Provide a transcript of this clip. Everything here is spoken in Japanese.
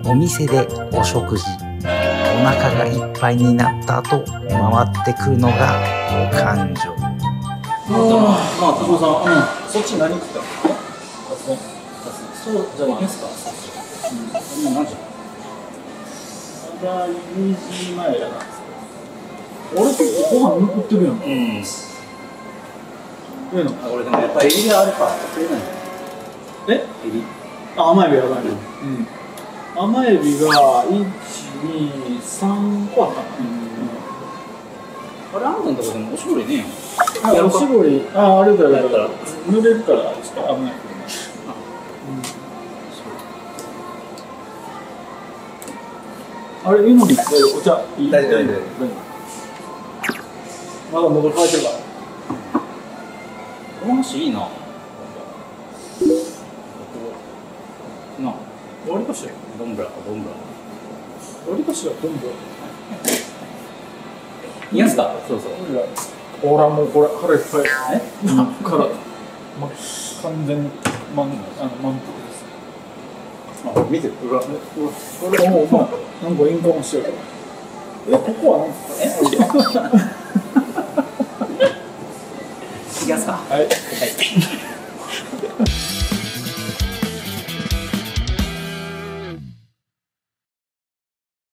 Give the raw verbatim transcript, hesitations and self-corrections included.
お店でお食事、お腹がいっぱいになった後回ってくるのがお勘定。 まあ、田島さん、うん、そっち何食ったの？そうじゃないですか。うん、何時？まだにじまえやな。俺結構ご飯残ってるやん。うん。ええの？あ、俺でもやっぱりエビがあるか。食えない。え？エビ。あ、甘エビやばいね。うん。甘エビがいち、に、さんこあったかな。あれ、あんたのとこでもおしぼりねえよ。あ、おしぼり、あ、あれだよ、だから、濡れるから、ちょっと危ないけどね。あれ、いいのに、お茶、いい？大丈夫、大丈夫。まだ喉乾いてるから。この話いいな。なあ、終わりかしら。どんぶら、どんぶら。終わりかしら、どんぶら。いいやつだ。そうそう。ほら、もうこれ腹いっぱい。え？から、ま、完全に満、あの満腹です。あ、見てる。うわ、うわ、これもうまあ、なんかインカムしてるから。え、ここはなんですか？え？いきますか。はい。はい。